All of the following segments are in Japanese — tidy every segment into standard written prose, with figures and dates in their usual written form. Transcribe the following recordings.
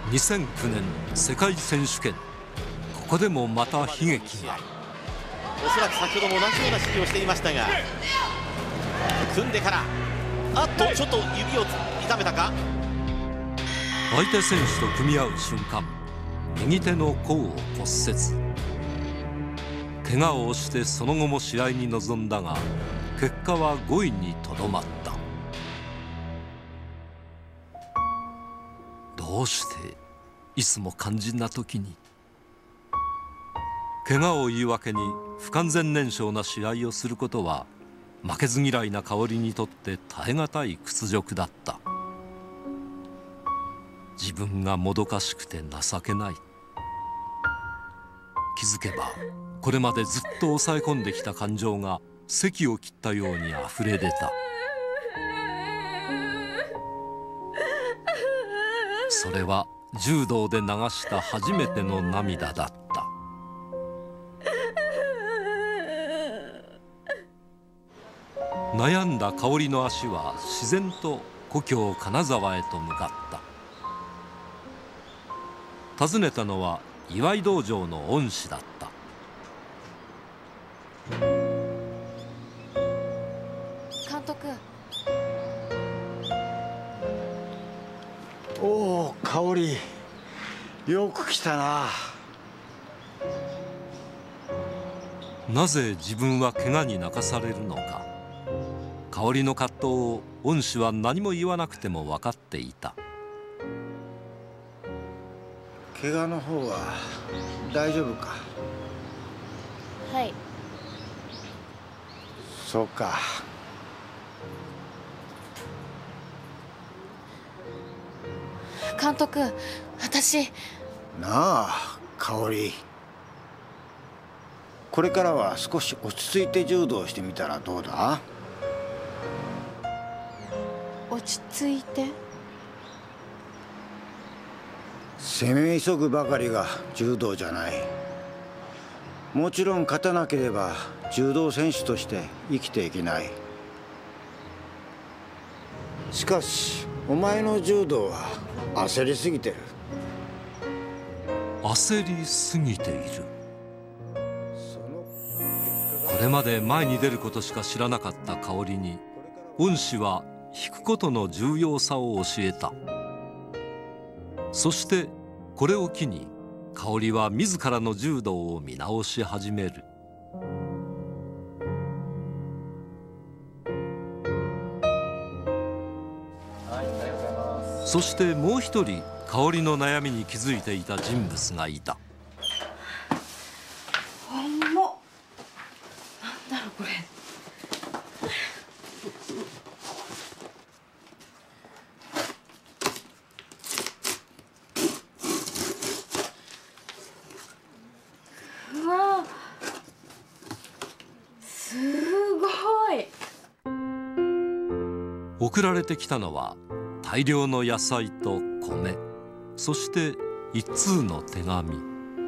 2009年世界選手権、ここでもまた悲劇が。 おそらく先ほども同じような指示をしていましたが、組んでから、ちょっと指を痛めたか。 相手選手と組み合う瞬間、右手の甲を骨折。怪我をしてその後も試合に臨んだが、結果は5位にとどまった。どうしていつも肝心な時に。怪我を言い訳に不完全燃焼な試合をすることは、負けず嫌いな香織にとって耐え難い屈辱だった。自分がもどかしくて情けない。気づけばこれまでずっと抑え込んできた感情が堰を切ったようにあふれ出た。それは柔道で流した初めての涙だった。悩んだ香織の足は自然と故郷金沢へと向かった。訪ねたのは岩井道場の恩師だった。 監督。 おお、香織、よく来たな。 なぜ自分は怪我に泣かされるのか。香織の葛藤を恩師は何も言わなくても分かっていた。 怪我の方は大丈夫か。 はい。 そうか。 監督、私。 なあ、香織。これからは少し落ち着いて柔道してみたらどうだ。 落ち着いて。 攻め急ぐばかりが柔道じゃない。もちろん勝たなければ柔道選手として生きていけない。しかしお前の柔道は焦りすぎてる。 焦りすぎている。これまで前に出ることしか知らなかった香織に、恩師は引くことの重要さを教えた。そしてこれを機に香織は自らの柔道を見直し始める。そしてもう一人、香織の悩みに気づいていた人物がいた。 重っ。なんだろうこれ。うわ、すごい。 送られてきたのは大量の野菜と米、そして一通の手紙。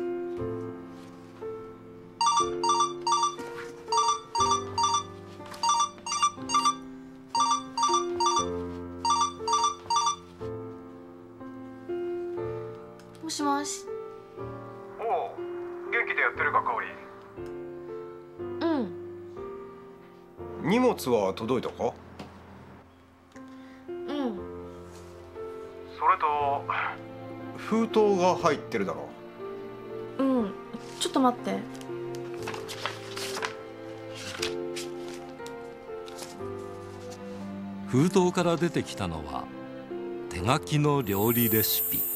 もしもし。 おう、元気でやってるか、香織。 うん。 荷物は届いたか？ うん。 それと封筒が入ってるだろうん。ちょっと待って。 封筒から出てきたのは手書きの料理レシピ。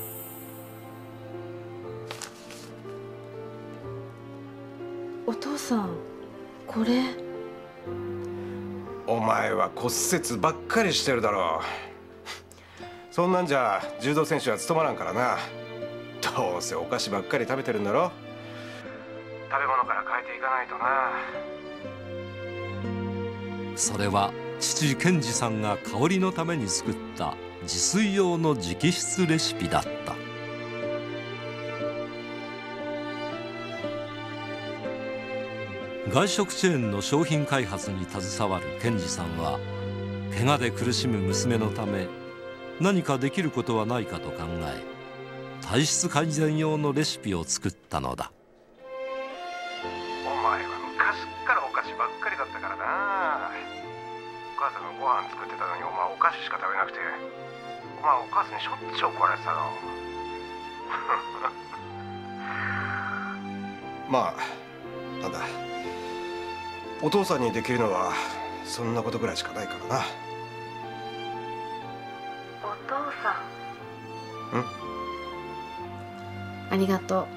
お父さん、これ。 お前は骨折ばっかりしてるだろう。そんなんじゃ柔道選手は務まらんからな。どうせお菓子ばっかり食べてるんだろ。食べ物から変えていかないとな。 それは父健二さんが香織のために作った自炊用の直筆レシピだった。外食チェーンの商品開発に携わる健二さんは、怪我で苦しむ娘のため何かできることはないかと考え、 体質改善用のレシピを作ったのだ。 お前は昔からお菓子ばっかりだったからな。お母さんがご飯作ってたのにお前お菓子しか食べなくて、お前お母さんにしょっちゅう怒られてたの。まあなんだ、お父さんにできるのはそんなことぐらいしかないからな。 お父さん。ありがとう。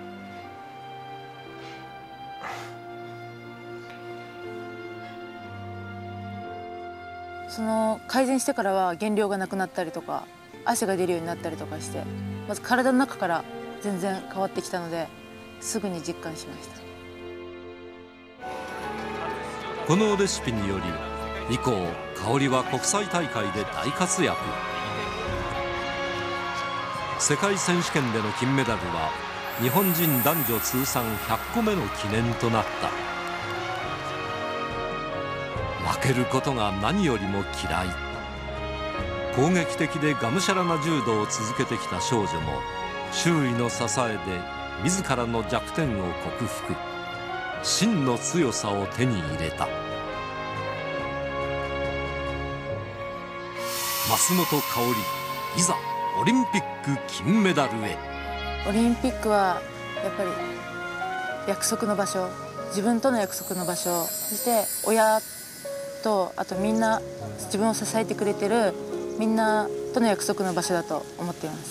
その改善してからは減量がなくなったりとか汗が出るようになったりとかして、まず体の中から全然変わってきたので、すぐに実感しました。 このレシピにより以降、香織は国際大会で大活躍。世界選手権での金メダルは日本人男女通算100個目の記念となった。負けることが何よりも嫌い。攻撃的でがむしゃらな柔道を続けてきた少女も、周囲の支えで自らの弱点を克服、真の強さを手に入れた。増本香織、いざオリンピック金メダルへ。 オリンピックはやっぱり約束の場所、自分との約束の場所、そして親と、あとみんな自分を支えてくれてるみんなとの約束の場所だと思っています。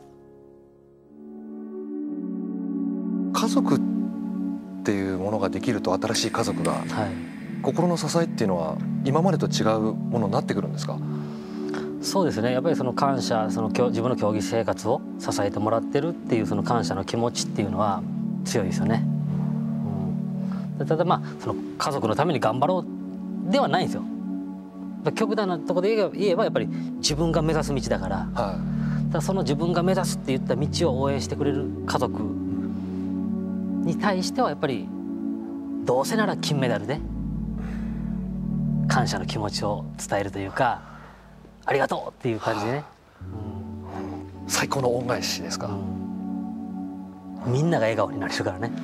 家族っていうものができると、新しい家族が、心の支えっていうのは今までと違うものになってくるんですか？ そうですね、やっぱりその感謝、自分の競技生活を支えてもらってるっていうその感謝の気持ちっていうのは強いですよね。ただその家族のために頑張ろうではないんですよ。極端なところで言えばやっぱり自分が目指す道だから、ただその自分が目指すって言った道を応援してくれる家族に対してはやっぱりどうせなら金メダルで感謝の気持ちを伝えるというか、ありがとうっていう感じでね、 最高の恩返しですか？ みんなが笑顔になれるからね。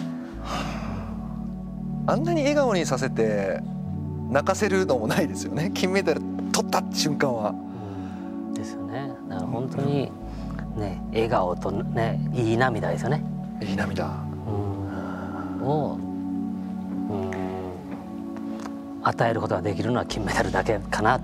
あんなに笑顔にさせて泣かせるのもないですよね、金メダル取った瞬間は。 ですよね。だから本当にね、笑顔とね、いい涙ですよね。 いい涙を与えることができるのは金メダルだけかなって。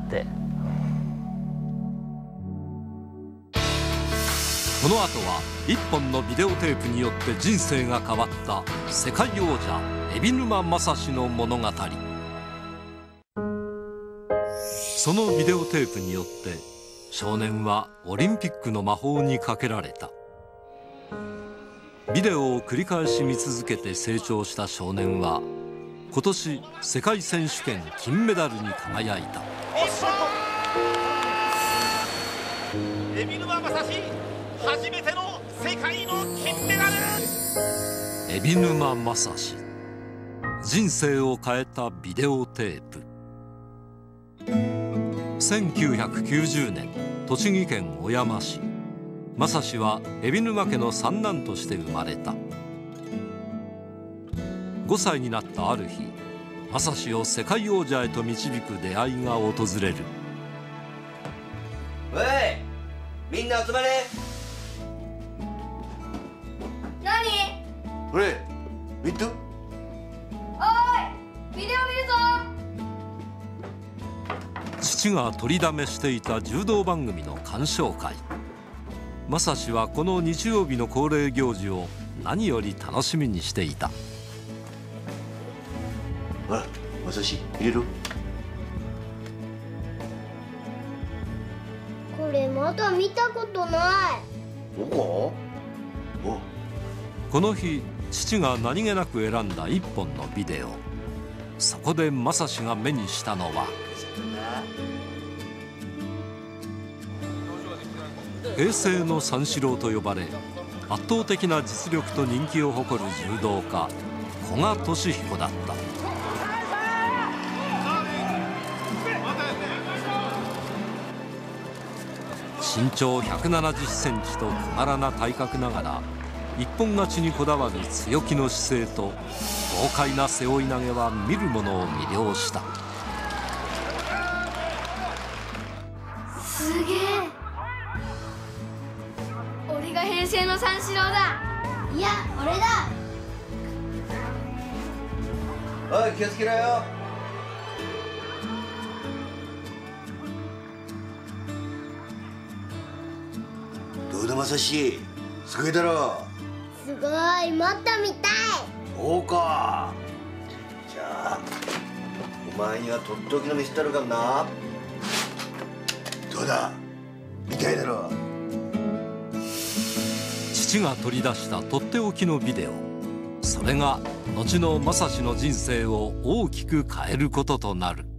この後は一本のビデオテープによって人生が変わった世界王者海老沼正史の物語。そのビデオテープによって少年はオリンピックの魔法にかけられた。ビデオを繰り返し見続けて成長した少年は今年世界選手権金メダルに輝いた。 海老沼正史、初めての世界の金メダル。 海老沼正史、人生を変えたビデオテープ。1990年、栃木県小山市。正史は海老沼家の三男として生まれた。5歳になったある日、正史を世界王者へと導く出会いが訪れる。 おい、みんな集まれ。 何？ ほれ、見て。 おい、ビデオ見るぞ。 父が取りだめしていた柔道番組の鑑賞会。正史はこの日曜日の恒例行事を何より楽しみにしていた。 ほら、正史入れろ。 これまだ見たことない。 おこの日、父が何気なく選んだ一本のビデオ。そこで正史が目にしたのは、平成の三四郎と呼ばれ圧倒的な実力と人気を誇る柔道家古賀稔彦だった。試身長170センチと小柄な体格ながら一本勝ちにこだわる強気の姿勢と豪快な背負い投げは見る者を魅了した。 すげえ、俺が平成の三四郎だ。いや俺だ。 おい気をつけろよ。どうだ正志、すごいだろ。 すごい、もっと見たい。 そうか。じゃあお前にはとっておきの見せたるからな。どうだ、見たいだろ。 父が取り出したとっておきのビデオ、それが後の正志の人生を大きく変えることとなる。